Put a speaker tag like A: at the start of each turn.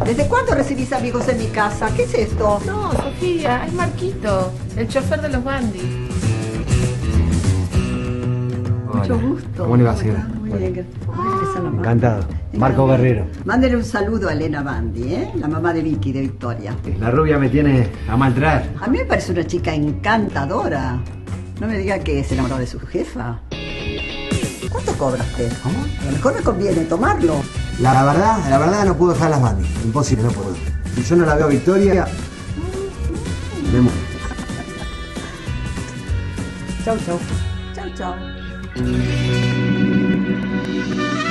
A: ¿desde cuándo recibís amigos en mi casa? ¿Qué es esto?
B: No, Sofía, es Marquito, el chofer de los bandis.
A: Mucho
C: Hola.
A: gusto.
C: ¿Cómo le va, señora?
A: Muy
C: Bueno.
A: bien. Esa es la mamá.
C: Encantado.
A: Venga,
C: Marco
A: mamá.
C: Guerrero.
A: Mándele un saludo a Elena Bandi, la mamá de Vicky, de Victoria.
C: La rubia me tiene a mal traer.
A: A mí me parece una chica encantadora. No me diga que se enamoró de su jefa. ¿Cuánto cobra usted?
C: ¿Cómo?
A: A lo mejor me conviene tomarlo.
C: La verdad no puedo dejar las manos. Imposible, no puedo. Si yo no la veo a Victoria, me muero.
A: Chau, chau. Chau, chau.